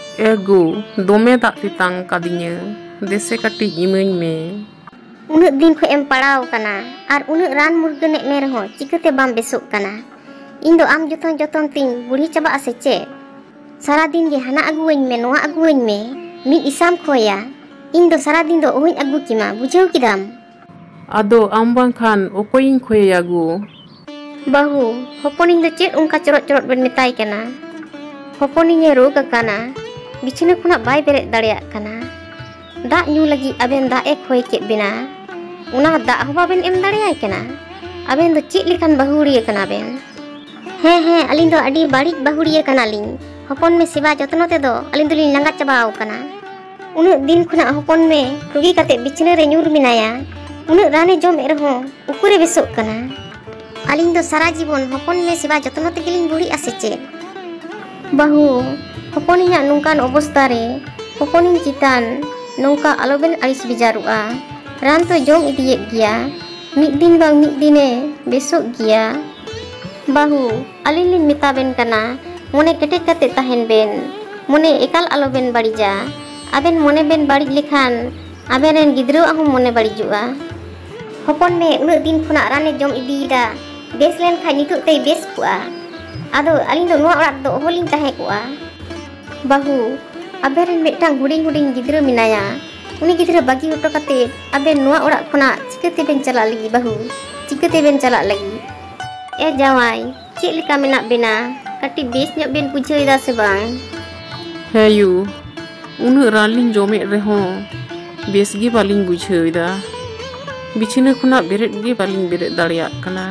Ego, dome dak titang kadinya, dese katik imañ me. Unak din kho em padaw kana, ar unak ran murgan nek me reho, chikate bam besok kana. Indo am joton ting buri chaba ase che. Sara din ge hana aguañ me, noa aguañ me, mid isam khoya. Indo sara din do ohuñ agu kima, bujau kidam. Ado am bangkhan okoyin khoya gu. Bahu, hoponing do chet ungka corot ben metai kana. Hoponing e rog kana, bichina khona bai beret dareyak kana. Dak nyu lagi aben dak e khoi kek bina. Una dak ho baben em dareay kana. Aben do chet lekan bahuriya kana ben. He alin do adi barik bahuriya kana lin. Hopon me siba jotno te do alin dolin langa chabaw kana. Unak din khona hopon me rugi kate bichina re nyur minaya. Unak rane jom e reho ukure besok kana. Alin do sara jibon hopon me siba jotno te gelin buri ase che. Bahu, hoponinya nungkan obosta re, hoponin citan nongka aloben aris bijarua. Ran to jom idiyek gya, mid din bang mid dine besok gya. Bahu, alin lin mitaben kana, mone ketek kate tahen ben, mone ekal aloben barija. Aben mone ben barid lekhan, aben ren gidro ahum mone barijua. Hopon me unak din khona rane jom idida, bes len khai nituk tei bes ku'a. Ado alin do nuwa orak do oholin tahe ku'a. Bahu, aben ren metang huding gidro minaya. Uni gidro bagi oto kate aben nuwa orak khona chikate ben chalak lagi bahu, chikate ben chalak lagi. Jawai, cik leka menak bena, kati bes nyok ben pujoi da se bang. Heyu, unak ralin jomek reho, bes gi baling bujheu da. Bichina khona beret gi baling beret dareyak kana.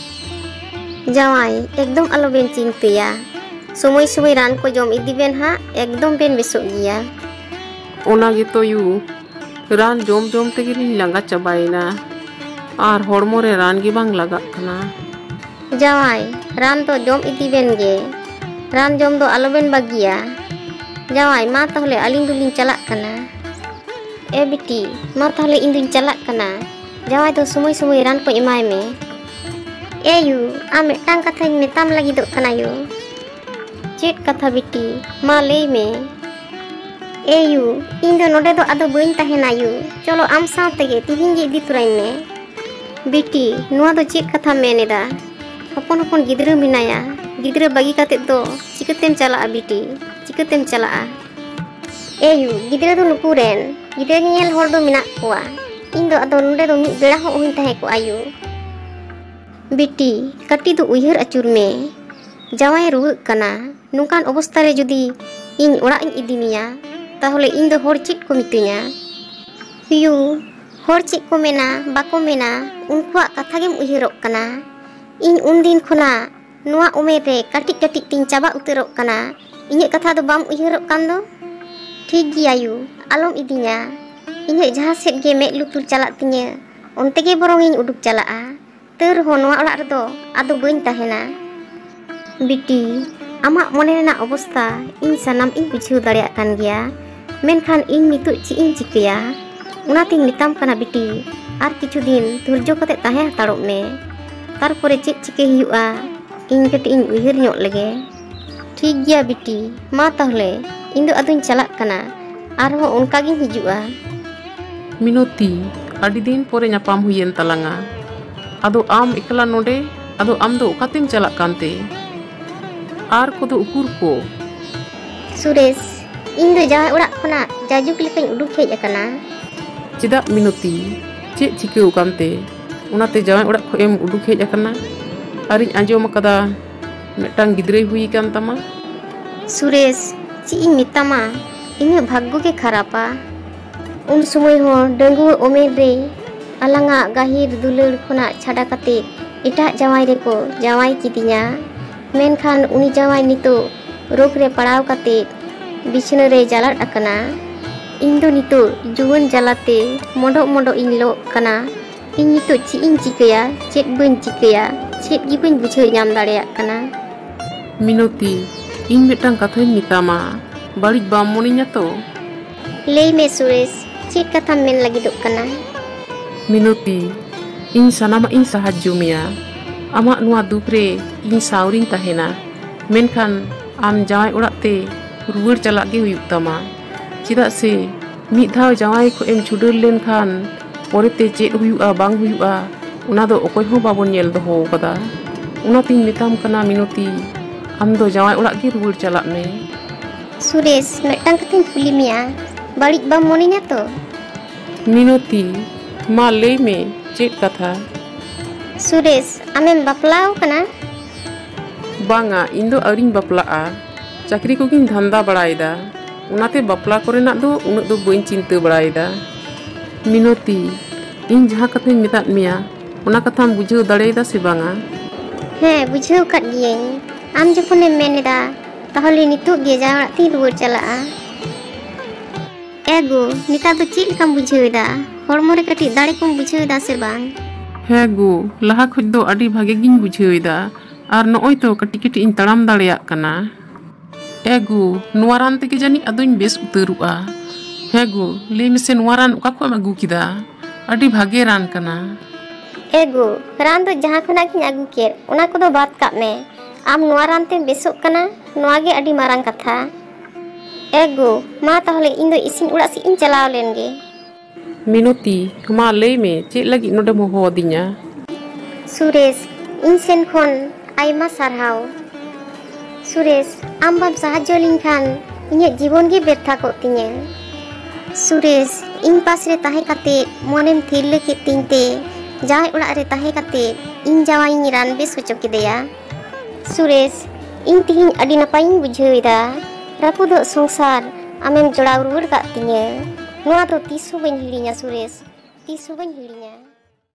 Jawai, ekdom alo ben cinteya. Somoy ran ko jom idi ben ha, ekdom ben besok gya. Ona gitu yu, ran jom tege lin langa chabaina. Ar hormo re ran gi bang lagak kana. Jawai, ran to jom idi ben ge. Ran jom do alo ben bagia. Jawai, ma tahle alin dulin chalak kana. Biti, ma tahle indun chalak kana. Jawai do somoy ran ko emai me. Yu, am metang kathañ metam lagi dok kana yu. Chet katha biti, ma lei me. Yu, indo node do ado bañ tahena yu. Cholo am saw tege tihin ge idi turañ me. Biti, nuwa do chet katha meneda. Hopon gidra minaya. Gidra bagi kate do chikatem chalak biti, chikatem chalak. Yu, gidra do nukuren. Gidra nyel hor do minak koa. Indo ado node do mid bera ho ohuñ tahe ko ayu. Biti, kati do uyhar acur me. Jawai ruwak kana, nungkan obosta re judi ᱤᱧ ᱚᱲᱟᱜ ᱤᱧ ᱤᱫᱤ ᱢᱮᱭᱟ ᱛᱟᱦᱚᱞᱮ ᱤᱧ ᱫᱚ ᱦᱚᱲ ᱪᱮᱫ ᱠᱚ ᱢᱤᱛᱟᱹᱧᱟ? ᱦᱤᱭᱩ, ᱦᱚᱲ ᱪᱮᱫ ᱠᱚ ᱢᱮᱱᱟ ᱵᱟᱠᱚ ᱢᱮᱱᱟ ᱩᱱᱠᱩᱣᱟᱜ ᱠᱟᱛᱷᱟ ᱜᱮᱢ ᱩᱭᱦᱟᱹᱨᱚᱜ ᱠᱟᱱᱟ᱾ ᱤᱧ ᱩᱱᱫᱤᱱ ᱠᱷᱚᱱᱟᱜ ᱱᱚᱣᱟ ᱩᱢᱮᱨ ᱨᱮ ᱠᱟᱹᱴᱤᱡ ᱠᱟᱹᱴᱤᱡ ᱛᱤᱧ ᱪᱟᱵᱟ ᱩᱛᱟᱹᱨᱚᱜ ᱠᱟᱱᱟ᱾ ᱤᱧᱟᱹᱜ ᱠᱟᱛᱷᱟ ᱫᱚ ᱵᱟᱢ ᱩᱭᱦᱟᱹᱨᱚᱜ ᱠᱟᱱ ᱫᱚ? ᱴᱷᱤᱠ ᱜᱮᱭᱟ ᱭᱩ, ᱟᱞᱚᱢ ᱤᱫᱤᱧᱟ᱾ ᱤᱧᱟᱹᱜ ᱡᱟᱦᱟᱸ ᱥᱮᱫ ᱜᱮ ᱢᱮᱫ ᱞᱩᱛᱩᱨ ᱪᱟᱞᱟᱜ ᱛᱤᱧᱟᱹ ᱚᱱᱛᱮ ᱜᱮ ᱵᱚᱨᱚᱝ ᱤᱧ ᱩᱰᱩᱠ ᱪᱟᱞᱟᱜᱼᱟ᱾ ᱛᱟᱹᱣ ᱨᱮᱦᱚᱸ ᱱᱚᱣᱟ ᱚᱲᱟᱜ ᱨᱮᱫᱚ ᱟᱫᱚ ᱵᱟᱹᱧ ᱛᱟᱦᱮᱱᱟ᱾ ᱵᱤᱴᱤ, ᱟᱢᱟᱜ ᱢᱚᱱᱮ ᱨᱮᱱᱟᱜ ᱚᱵᱚᱥᱛᱟ ᱤᱧ ᱥᱟᱱᱟᱢ ᱤᱧ ᱵᱩᱡᱷᱟᱹᱣ ᱫᱟᱲᱮᱭᱟᱜ ᱠᱟᱱ ᱜᱮᱭᱟ᱾ ᱢᱮᱱᱠᱷᱟᱱ ᱤᱧ ᱱᱤᱛᱚᱜ ᱪᱮᱫ ᱤᱧ ᱪᱤᱠᱟᱹᱭᱟ? ᱚᱱᱟᱛᱤᱧ ᱢᱮᱛᱟᱢ ᱠᱟᱱᱟ ᱵᱤᱴᱤ, ᱟᱨ ᱠᱤᱪᱷᱩ ᱫᱤᱱ ᱫᱷᱳᱨᱡᱚ ᱠᱟᱛᱮ ᱛᱟᱦᱮᱸ ᱦᱟᱛᱟᱲᱚᱜ ᱢᱮ᱾ ᱛᱟᱨᱯᱚᱨᱮ ᱪᱮᱫ ᱪᱤᱠᱟᱹᱭ ᱦᱩᱭᱩᱜᱼᱟ ᱤᱧ ᱠᱟᱹᱴᱤᱡ ᱤᱧ ᱩᱭᱦᱟᱹᱨ ᱧᱚᱜ ᱞᱮᱜᱮ᱾ ᱴᱷᱤᱠ ᱜᱮᱭᱟ ᱵᱤᱴᱤ, ᱢᱟ ᱛᱟᱦᱚᱞᱮ ᱤᱧ ᱫᱚ ᱟᱫᱚᱧ ᱪᱟᱞᱟᱜ ᱠᱟᱱᱟ, ᱟᱨᱦᱚᱸ ᱚᱱᱠᱟᱜᱤᱧ ᱦᱤᱡᱩᱜᱼᱟ᱾ ᱢᱤᱱᱚᱛᱤ, ᱟᱹᱰᱤ ᱫᱤᱱ ᱯᱚᱨᱮ ᱧᱟᱯᱟᱢ ᱦᱩᱭᱮᱱ ᱛᱟᱞᱟᱝᱟ᱾ ᱟᱫᱚ ᱟᱢ ᱮᱠᱞᱟ ᱱᱚᱰᱮ? ᱟᱫᱚ ᱟᱢ ᱫᱚ ᱚᱠᱟᱛᱮᱢ ᱪᱟᱞᱟᱜ ᱠᱟᱱᱛᱮ? ᱟᱨ ᱠᱚᱫᱚ ᱩᱠᱩᱨ ᱠᱚ? ᱥᱩᱨᱮᱥ, ᱤᱧ ᱫᱚ ᱡᱟᱶᱟᱭ ᱚᱲᱟᱜ ᱠᱷᱚᱱᱟᱜ ᱡᱟᱡᱩᱜ ᱞᱮᱠᱟᱧ ᱩᱰᱩᱠ ᱦᱮᱡ ᱟᱠᱟᱱᱟ᱾ ᱪᱮᱫᱟᱜ ᱢᱤᱱᱚᱛᱤ, ᱪᱮᱫ ᱪᱤᱠᱟᱹᱣ ᱠᱟᱱᱛᱮ ᱚᱱᱟᱛᱮ ᱡᱟᱶᱟᱭ ᱚᱲᱟᱜ ᱠᱷᱚᱱ ᱮᱢ ᱩᱰᱩᱠ ᱦᱮᱡ ᱟᱠᱟᱱᱟ? ᱟᱨᱤᱧ ᱟᱸᱡᱚᱢ ᱟᱠᱟᱫᱟ ᱢᱤᱫᱴᱟᱝ ᱜᱤᱫᱽᱨᱟᱹᱭ ᱦᱩᱭ ᱟᱠᱟᱱ ᱛᱟᱢᱟ? ᱥᱩᱨᱮᱥ, ᱪᱮᱫ ᱤᱧ ᱢᱮᱛᱟᱢᱟ, ᱤᱧᱟᱹᱜ ᱵᱷᱟᱜᱽᱜᱚ ᱜᱮ ᱠᱷᱟᱨᱟᱯᱟ᱾ ᱩᱱ ᱥᱚᱢᱚᱭ ᱦᱚᱸ ᱰᱟᱺᱜᱩᱣᱟᱹ ᱩᱢᱮᱨ ᱨᱮ ᱟᱞᱟᱝᱟᱜ ᱜᱟᱹᱦᱤᱨ ᱫᱩᱞᱟᱹᱲ ᱠᱷᱚᱱᱟᱜ ᱪᱷᱟᱰᱟ ᱠᱟᱛᱮ ᱮᱴᱟᱜ ᱡᱟᱶᱟᱭ ᱨᱮᱠᱚ ᱡᱟᱶᱟᱭ ᱠᱤᱫᱤᱧᱟ᱾ ᱢᱮᱱᱠᱷᱟন ᱩᱱᱤ ᱡᱟᱶᱟᱭ ᱱᱤᱛᱚᱜ ᱨᱳᱜᱽ ᱨᱮ ᱯᱟᱲᱟᱣ ᱠᱟᱛᱮ ᱵᱤᱪᱷᱱᱟᱹ ᱨᱮ ᱡᱟᱞᱟᱫ ᱟᱠᱟᱱᱟ᱾ ᱤᱧ ᱫᱚ ᱱᱤᱛᱚᱜ ᱡᱩᱣᱟᱹᱱ ᱡᱟᱞᱟᱛᱮ ᱢᱚᱸᱰᱚᱜ ᱤᱧ ᱞᱚᱜ ᱠᱟᱱᱟ᱾ ᱤᱧ ᱱᱤᱛᱚᱜ ᱪᱮᱫ ᱤᱧ ᱪᱤᱠᱟᱹᱭᱟ, ᱪᱮᱫ ᱵᱟᱹᱧ ᱪᱤᱠᱟᱹᱭᱟ, ᱪᱮᱫ ᱜᱮ ᱵᱟᱹᱧ ᱵᱩᱡᱷᱟᱹᱣ ᱧᱟᱢ ᱫᱟᱲᱮᱭᱟᱜ ᱠᱟᱱᱟ᱾ ᱢᱤᱱᱚᱛᱤ, ᱤᱧ ᱢᱤᱫᱴᱟᱝ ᱠᱟᱛᱷᱟᱧ ᱢᱮᱛᱟᱢᱟ, ᱵᱟᱹᱲᱤᱡ ᱵᱟᱢ ᱢᱚᱱᱮᱧᱟ ᱛᱚ? ᱞᱟᱹᱭ ᱢᱮ ᱥᱩᱨᱮᱥ, ᱪᱮᱫ ᱠᱟᱛᱷᱟᱢ ᱢᱮᱱ ᱞᱟᱹᱜᱤᱫᱚᱜ ᱠᱟᱱᱟ? ᱢᱤᱱᱚᱛᱤ, ᱤᱧ ᱥᱟᱱᱟᱢᱟᱜ ᱤᱧ ᱥᱟᱦᱟᱡᱽᱡᱚ ᱢᱮᱭᱟ᱾ ᱟᱢᱟᱜ ᱱᱚᱣᱟ ᱫᱩᱠ ᱨᱮ ᱤᱧ ᱥᱟᱶᱨᱤᱧ ᱛᱟᱦᱮᱱᱟ᱾ ᱢᱮᱱᱠᱷᱟᱱ ᱟᱢ ᱡᱟᱶᱟᱭ ᱚᱲᱟᱜ ᱛᱮ ruwar chalak ge huyuk tama. Chida se mid dhau jawai ko em chudar len khan porete chet huyuga bang huyuga una do okoy ho babon nyel doho kada. Una tin metam kana Minoti am do jawai orak ge ruwar chalak me. Suresh, medang kathing kuli meya, barik bam monenya to? Minoti, ma lay me chet katha. Suresh, amem baplau kana? Banga, indo aring baplaa. Chakri ko gin dhanda baraida. Unate bapla korenak do unat do bain cinta baraida. Minoti, in jaha kathang metat meya, una katham bujhau dareida se banga? He, bujhau kat giyañ. Am jokhonem meneda, tahole nituk ge jawai orak ting ruwar chalaka. Ego, nita do cik lekam bujhau da? Hormo re katik dare kom bujhau da se bang? He go, laha khoj do adi bhage gin bujhau ida. Ar nooi to katik in taram dareyak kana. Ego, nuaran tege jani adoin bes uterua. Ego, lay mese nuaran uka ko em agu kida. Adi bhage ran kana. Ego, ran do jaha khonak king agu ker, ona kodo bat kap me. Am noa ran tem besok kana, noa ge adi marang katha. Ego, ma tahole indo isin urak si in chalaw len ge. Minoti, ma lay me chet lagi node mo ho adinya. Suresh, in sen khon aima sarhaw. Suresh, am bam sahajo lin khan inyak jibon ge bertha kok tinya. Suresh, in pas re tahe kate monem thir le ke tinte jawai orak re tahe kate in jawai ni ran bes hocho kideya. Suresh, in tihin adi napayin bujhau ida. Rapudok songsar amem jodaw ruwar kak tinya. Noa do tisu bain hirinya Suresh, tisu bain hirinya.